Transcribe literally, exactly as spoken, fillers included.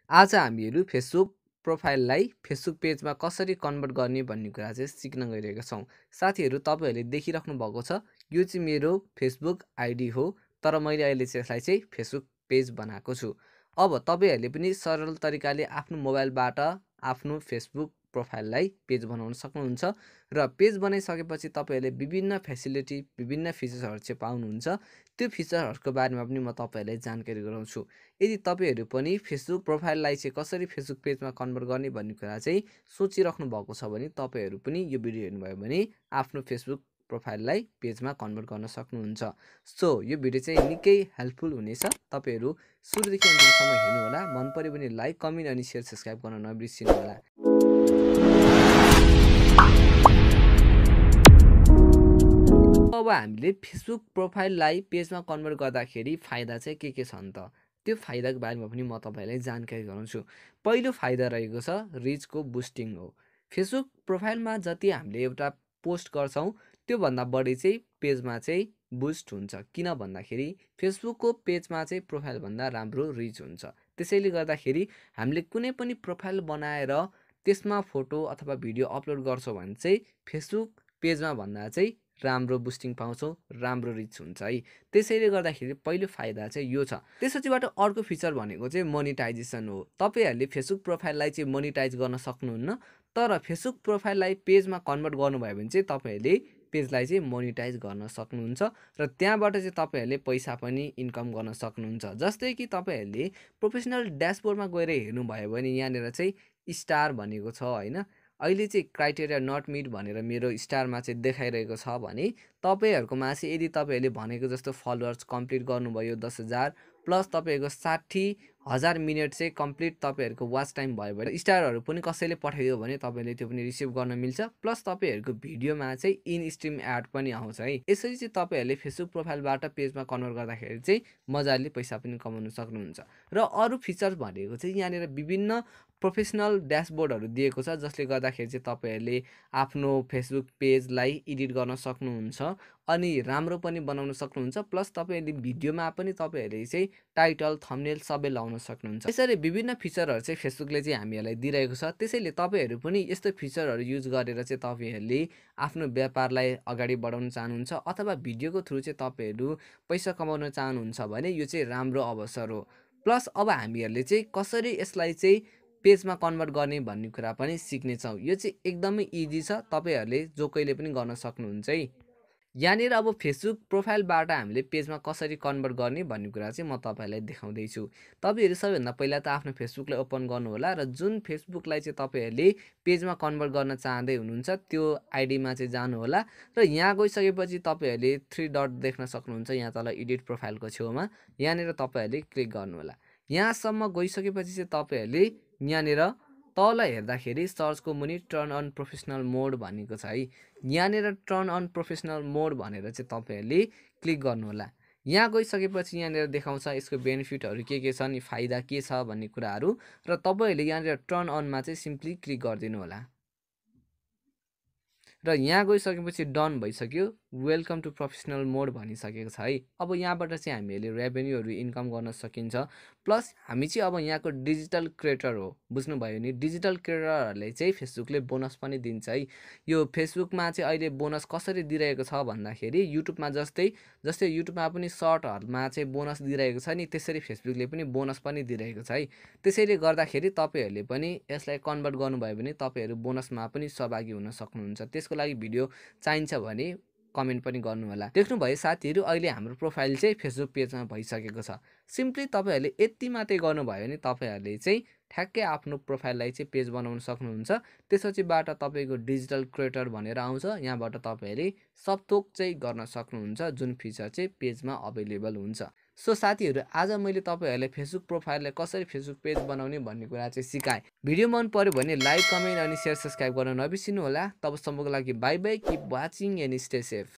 आज हामीहरू Facebook प्रोफाइललाई Facebook पेजमा कसरी कन्भर्ट गर्ने भन्ने कुरा चाहिँ सिक्न गइरहेका छौँ। साथीहरू तपाईहरूले देखिराख्नु भएको छ यो चाहिँ मेरो फेसबुक आइडी हो, तर मैले अहिले चाहिँ यसलाई चाहिँ फेसबुक पेज बनाएको छु। अब तपाईहरूले पनि सरल तरिकाले आफ्नो मोबाइलबाट आफ्नो फेसबुक प्रोफाइललाई पेज बनाउन सक्नुहुन्छ र पेज बनाइसकेपछि तपाईहरूले विभिन्न फेसिलिटी विभिन्न फिचर्सहरू चाहिँ पाउनुहुन्छ। त्यो फिचरहरूको बारेमा पनि म तपाईहरूलाई जानकारी गराउँछु। यदि तपाईहरू पनि फेसबुक प्रोफाइललाई चाहिँ कसरी फेसबुक पेजमा कन्भर्ट गर्ने भन्ने कुरा चाहिँ सोचिराख्नु भएको छ भने तपाईहरू पनि यो भिडियो हेर्नुभयो भने आफ्नो फेसबुक प्रोफाइललाई पेजमा कन्भर्ट गर्न सक्नुहुन्छ। सो यो भिडियो चाहिँ निकै हेल्पफुल हुनेछ। तपाईहरू सुरुदेखि अन्तिमसम्म हेर्नु होला। मन पर्यो भने लाइक, कमेन्ट अनि शेयर, सब्स्क्राइब गर्न नबिर्सिनु होला। अब हामीले फेसबुक प्रोफाइललाई पेजमा कन्भर्ट गर्दाखेरि फाइदा चाहिँ के के छन् त त्यो फाइदाको बारेमा पनि म तपाईलाई जानकारी गराउँछु। पहिलो फाइदा रहेको छ रिचको बुस्टिङ हो। फेसबुक प्रोफाइलमा जति हामीले एउटा पोस्ट गर्छौँ त्योभन्दा बढी चाहिँ पेजमा चाहिँ बुस्ट हुन्छ। किन भन्दाखेरि फेसबुकको पेजमा चाहिँ प्रोफाइलभन्दा राम्रो रिच हुन्छ। त्यसैले गर्दाखेरि हामीले कुनै पनि प्रोफाइल बनाएर त्यसमा फोटो अथवा भिडियो अपलोड गर्छौँ भने चाहिँ फेसबुक पेजमा भन्दा चाहिँ राम्रो बुस्टिङ पाउँछौँ, राम्रो रिच हुन्छ है। त्यसैले गर्दाखेरि पहिलो फाइदा चाहिँ यो छ। त्यसपछिबाट अर्को फिचर भनेको चाहिँ मोनिटाइजेसन हो। तपाईहरूले फेसबुक प्रोफाइललाई चाहिँ मोनिटाइज गर्न सक्नुहुन्न, तर फेसबुक प्रोफाइललाई पेजमा कन्भर्ट गर्नुभयो भने चाहिँ तपाईँहरूले पेजलाई चाहिँ मोनिटाइज गर्न सक्नुहुन्छ र त्यहाँबाट चाहिँ तपाईँहरूले पैसा पनि इन्कम गर्न सक्नुहुन्छ। जस्तै कि तपाईँहरूले प्रोफेसनल ड्यासबोर्डमा गएर हेर्नुभयो भने यहाँनिर चाहिँ स्टार भनेको छ होइन। अहिले चाहिँ क्राइटेरिया नट मिट भनेर मेरो स्टारमा चाहिँ देखाइरहेको छ भने तपाईहरुकोमा चाहिँ यदि तपाईहरुले भनेको जस्तो फलोअर्स कम्प्लिट गर्नुभयो दस हजार प्लस तपाईहरुको साठी हजार मिनेट चाहिँ कम्प्लिट तपाईहरुको वाच टाइम भयो भने स्टारहरु पनि कसैले पठाइदियो भने तपाईले त्यो पनि रिसिभ गर्न मिल्छ। प्लस तपाईहरुको भिडियोमा चाहिँ इन स्ट्रिम एड पनि आउँछ है। यसरी चाहिँ तपाईहरुले फेसबुक प्रोफाइलबाट पेजमा कन्भर्ट गर्दाखेरि चाहिँ मजाले पैसा पनि कमाउन सक्नुहुन्छ। र अरु फिचर भनेको चाहिँ यहाँनिर विभिन्न प्रोफेसनल ड्यासबोर्डहरु दिएको छ, जसले गर्दाखेरि चाहिँ तपाईहरुले आफ्नो फेसबुक पेजलाई एडिट गर्न सक्नुहुन्छ अनि राम्रो पनि बनाउन सक्नुहुन्छ। प्लस तपाईहरुले भिडियोमा पनि तपाईहरुले चाहिँ टाइटल थम्बनेल सबै लाउन सक्नुहुन्छ। यसरी विभिन्न फिचरहरु चाहिँ फेसबुकले चाहिँ हामीलाई दिइरहेको छ। त्यसैले तपाईहरु पनि यस्तो फिचरहरु युज गरेर चाहिँ तपाईहरुले आफ्नो व्यापारलाई अगाडि बढाउन चाहनुहुन्छ अथवा भिडियोको थ्रु चाहिँ तपाईहरु पैसा कमाउन चाहनुहुन्छ भने यो चाहिँ राम्रो अवसर हो। प्लस अब हामीहरुले चाहिँ कसरी यसलाई चाहिँ पेजमा कन्भर्ट गर्ने भन्ने कुरा पनि सिक्नेछौँ। यो चाहिँ एकदमै इजी छ, तपाईहरुले जो कहिले पनि गर्न सक्नुहुन्छ है। यहाँनिर अब फेसबुक प्रोफाइलबाट हामीले पेजमा कसरी कन्भर्ट गर्ने भन्ने कुरा चाहिँ म तपाईहरुलाई देखाउँदै छु। तपाईहरु सबैभन्दा पहिला त आफ्नो फेसबुकलाई ओपन गर्नु होला र जुन फेसबुकलाई चाहिँ तपाईहरुले पेजमा कन्भर्ट गर्न चाहँदै हुनुहुन्छ त्यो आइडीमा चाहिँ जानु होला र यहाँ गइसकेपछि तपाईहरुले थ्री डट देख्न सक्नुहुन्छ यहाँ तल एडिट प्रोफाइलको छेउमा। यहाँनिर तपाईहरुले क्लिक गर्नु होला। यहाँसम्म गइसकेपछि चाहिँ तपाईहरुले यहाँनिर तल हेर्दाखेरि सर्चको मुनि टर्न अन प्रोफेसनल मोड भनेको छ है। यहाँनिर टर्न अन प्रोफेसनल मोड भनेर चाहिँ तपाईहरुले क्लिक गर्नु होला। यहाँ गइसकेपछि यहाँनिर देखाउँछ यसको बेनिफिटहरु के के छन्, फाइदा के छ भन्ने कुराहरु र तपाईहरुले यहाँनिर टर्न अनमा चाहिँ सिम्पली क्लिक गरिदिनु होला। र यहाँ गइसकेपछि डन भइसक्यो। वेलकम टु प्रोफेसनल मोड भनिसकेको छ है। अब यहाँबाट चाहिँ हामीले रेभेन्यूहरु इन्कम गर्न सकिन्छ। प्लस हामी चाहिँ अब यहाँको डिजिटल क्रिएटर हो, बुझ्नुभयो नि। डिजिटल क्रिएटरहरुले चाहिँ फेसबुकले बोनस पनि दिन्छ है। यो फेसबुकमा चाहिँ अहिले बोनस कसरी दिइरहेको छ भन्दाखेरि युट्युबमा जस्तै जस्तै युट्युबमा पनि सर्टहरुमा चाहिँ बोनस दिइरहेको छ नि, त्यसरी फेसबुकले पनि बोनस पनि दिइरहेको छ है। त्यसैले गर्दाखेरि तपाईहरुले पनि यसलाई कन्भर्ट गर्नुभयो भने तपाईहरु बोनसमा पनि सहभागी हुन सक्नुहुन्छ। त्यसको लागि भिडियो चाहिन्छ भने कमेन्ट पनि गर्नु होला। देख्नुभयो साथीहरु, अहिले हाम्रो प्रोफाइल चाहिँ फेसबुक पेजमा भइसकेको छ। सिम्पली तपाईहरुले यति मात्रै गर्नुभयो भने तपाईहरुले चाहिँ ठ्याक्कै आफ्नो प्रोफाइललाई चाहिँ पेज बनाउन सक्नुहुन्छ। त्यसपछिबाट तपाईको डिजिटल क्रिएटर भनेर आउँछ, यहाँबाट तपाईहरुले सब थोक चाहिँ गर्न सक्नुहुन्छ जुन फिचर चाहिँ पेजमा अवेलेबल हुन्छ। सो साथीहरु, आज मैले तपाईहरुलाई फेसबुक प्रोफाइललाई कसरी फेसबुक पेज बनाउने भन्ने कुरा चाहिँ सिकाएँ। भिडियो मन पर्यो भने लाइक, कमेन्ट अनि शेयर, सब्स्क्राइब गर्न नबिर्सिनु होला। तबसम्मको लागि bye bye, keep watching and stay safe.